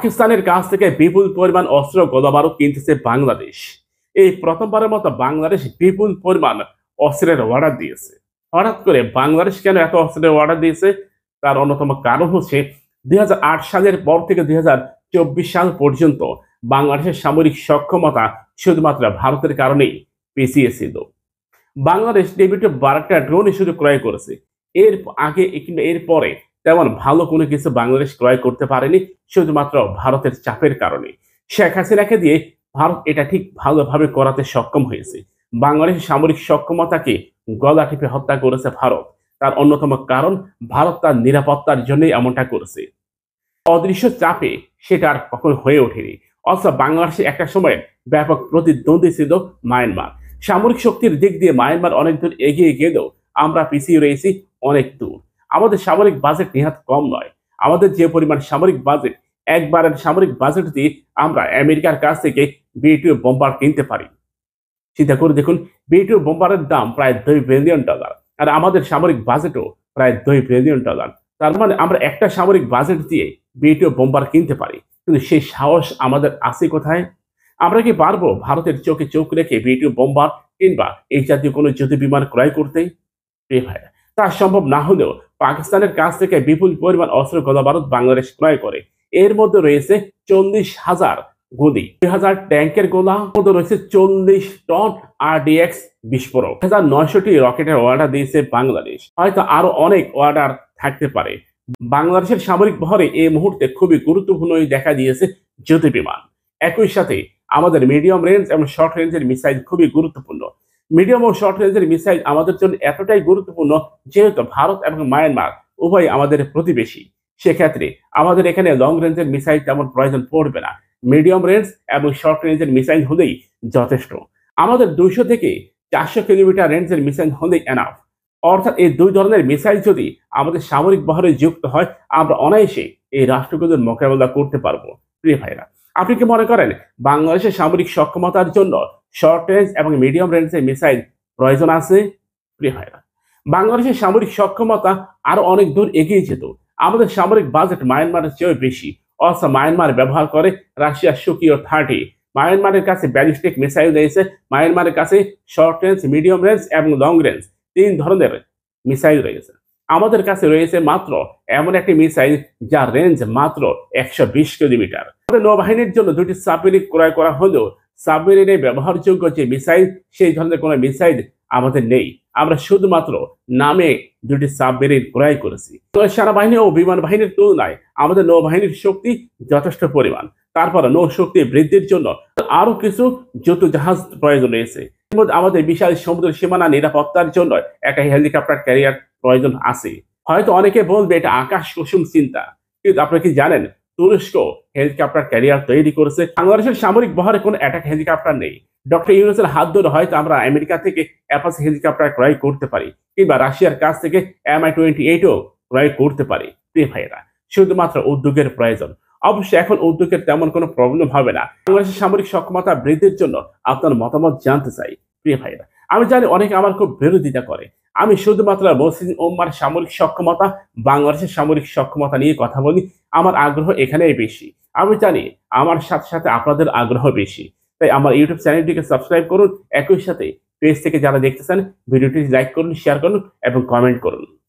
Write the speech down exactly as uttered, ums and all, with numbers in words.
পাকিস্তানের কাছ থেকে বিপুল পরিমাণ অস্ত্র গোলাবারুদ কিনতেছে বাংলাদেশ। এই প্রথমবারের মতো বাংলাদেশ বিপুল পরিমাণ অস্ত্রের অর্ডার দিয়েছে। হঠাৎ করে বাংলাদেশ কেন এত অস্ত্রের অর্ডার দিয়েছে, তার অন্যতম কারণ হচ্ছে দুই হাজার আট সালের পর থেকে দুই হাজার চব্বিশ সাল পর্যন্ত বাংলাদেশের সামরিক সক্ষমতা শুধুমাত্র ভারতের কারণেই পিছিয়ে ছিল। বাংলাদেশ নেভিতে বারোটা ড্রোনই শুধু ক্রয় করেছে। এর আগে কিংবা এর পরে তেমন ভালো কোনো কিছু বাংলাদেশ ক্রয় করতে পারেনি, শুধুমাত্র ভারতের চাপের কারণে। শেখ হাসিনাকে দিয়ে ভারত এটা ঠিক ভালোভাবে করাতে সক্ষম হয়েছে। বাংলাদেশের সামরিক সক্ষমতাকে গলা টিপে হত্যা করেছে ভারত। তার অন্যতম কারণ ভারত তার নিরাপত্তার জন্যই এমনটা করেছে। অদৃশ্য চাপে সেটা আর কখনো হয়ে ওঠেনি। অথচ বাংলাদেশে একটা সময় ব্যাপক প্রতিদ্বন্দ্বী ছিল মায়ানমার। সামরিক শক্তির দিক দিয়ে মায়ানমার অনেক দূর এগিয়ে গেলেও আমরা পিছিয়ে রয়েছি অনেক দূর। আমাদের সামরিক বাজেট নিহাত কম নয়। আমাদের যে পরিমাণ সামরিক বাজেট, একবারের সামরিক বাজেট দিয়ে আমরা আমেরিকার কাছ থেকে বি টু বোম্বার কিনতে পারি। চিন্তা করে দেখুন, বি টু বোম্বারের দাম প্রায় দুই বিলিয়ন ডলার, আর আমাদের সামরিক বাজেটও প্রায় দুই বিলিয়ন ডলার। তার মানে আমরা একটা সামরিক বাজেট দিয়ে বি টু বোম্বার কিনতে পারি, কিন্তু সেই সাহস আমাদের আছে কোথায়? আমরা কি পারবো ভারতের চোখে চোখ রেখে বি টু বোম্বার কিংবা এই জাতীয় কোনো যুদ্ধ বিমান ক্রয় করতে? ভাইয়া, তা সম্ভব না হলেও পাকিস্তানের কাছ থেকে বিপুল পরিমাণ অস্ত্র গোলাবারুদ বাংলাদেশ ক্রয় করে। এর মধ্যে রয়েছে চল্লিশ হাজার গুলি, দুই হাজার ট্যাঙ্কের গোলা, মধ্যে রয়েছে চল্লিশ টন আর ডি এক্স বিস্ফোরক, হাজার নয়শোটি রকেটের অর্ডার দিয়েছে বাংলাদেশ। হয়তো আরো অনেক অর্ডার থাকতে পারে। বাংলাদেশের সামরিক বহরে এই মুহূর্তে খুবই গুরুত্বপূর্ণ দেখা দিয়েছে যুদ্ধ বিমান। একই সাথে আমাদের মিডিয়াম রেঞ্জ এবং শর্ট রেঞ্জের মিসাইল খুবই গুরুত্বপূর্ণ। মিডিয়াম ও শর্ট রেঞ্জের মিসাইল আমাদের জন্য এতটাই গুরুত্বপূর্ণ যেহেতু ভারত এবং মায়ানমার উভয় আমাদের প্রতিবেশী। সেক্ষেত্রে আমাদের এখানে লং রেঞ্জের মিসাইল তেমন প্রয়োজন পড়বে না। মিডিয়াম রেঞ্জ এবং শর্ট রেঞ্জের মিসাইল হলেই যথেষ্ট। আমাদের দুইশো থেকে চারশো কিলোমিটার রেঞ্জের মিসাইল হলেই এনাফ। অর্থাৎ এই দুই ধরনের মিসাইল যদি আমাদের সামরিক বহরে যুক্ত হয়, আমরা অনায়াসে এই রাষ্ট্রগুলোর মোকাবেলা করতে পারবো। প্রিয় ভাইরা, আপনি কি মনে করেন বাংলাদেশের সামরিক সক্ষমতার জন্য শর্ট রেঞ্জ এবং মিডিয়াম রেঞ্জের মিসাইল প্রয়োজন আছে? প্রিয় ভাইরা, বাংলাদেশের সামরিক সক্ষমতা আরো অনেক দূর এগিয়ে যেত। আমাদের সামরিক বাজেট মায়ানমারের চেয়েও বেশি। অথচ মায়ানমার ব্যবহার করে রাশিয়ার সুকিও থার্টি। মায়ানমারের কাছে ব্যালিস্টিক মিসাইল রয়েছে। মায়ানমারের কাছে শর্ট রেঞ্জ, মিডিয়াম রেঞ্জ এবং লং রেঞ্জ তিন ধরনের মিসাইল রয়েছে। আমাদের কাছে রয়েছে মাত্র এমন একটি মিসাইল যার রেঞ্জ মাত্র একশো বিশ কিলোমিটার। আমাদের নৌবাহিনীর জন্য দুটি সাবমেরিন ক্রয় করা হলেও সাবমেরিনে ব্যবহারযোগ্য যে মিসাইল, সেই ধরনের কোনো মিসাইল আমাদের নেই। আমরা শুধুমাত্র নামে দুটি সাবমেরিন ক্রয় করেছি। সেনাবাহিনী ও বিমান বাহিনীর তুলনায় আমাদের নৌবাহিনীর শক্তি যথেষ্ট পরিমাণ। তারপর নৌ শক্তি বৃদ্ধির জন্য আরো কিছু যুদ্ধ জাহাজ প্রয়োজন রয়েছে। আমাদের বিশাল সমুদ্র সীমানা নিরাপত্তার জন্য একটা হেলিকপ্টার ক্যারিয়ার প্রয়োজন আছে। হয়তো অনেকে বলবে এটা আকাশ কুসুম চিন্তা, কিন্তু আপনি কি জানেন তুরস্ক হেলিকপ্টার ক্যারিয়ার তৈরি করেছে? বাংলাদেশের সামরিক বহরে কোনো অ্যাটাক হেলিকপ্টার নেই। ডক্টর ইউনূসের হাত ধরে হয়তো আমরা আমেরিকা থেকে অ্যাপাচি হেলিকপ্টার ক্রয় করতে পারি, কিংবা রাশিয়ার কাছ থেকে এম আই টোয়েন্টি এইটও ক্রয় করতে পারি। প্রিয় ভাইয়েরা, শুধুমাত্র উদ্যোগের প্রয়োজন। অবশ্যই এখন উদ্যোগের তেমন কোনো প্রবলেম হবে না। বাংলাদেশের সামরিক সক্ষমতা বৃদ্ধির জন্য আপনার মতামত জানতে চাই। প্রিয় ভাইয়েরা, আমি জানি অনেকে আমার খুব বিরোধিতা করে। আমি শুধুমাত্র মুসলিম উম্মার সামরিক সক্ষমতা, বাংলাদেশের সামরিক সক্ষমতা নিয়ে কথা বলি। আমার আগ্রহ এখানেই বেশি। আমি জানি আমার সাথে সাথে আপনাদের আগ্রহ বেশি। তাই আমার ইউটিউব চ্যানেলটিকে সাবস্ক্রাইব করুন। একই সাথে পেজ থেকে যারা দেখতেছেন ভিডিওটি লাইক করুন, শেয়ার করুন এবং কমেন্ট করুন।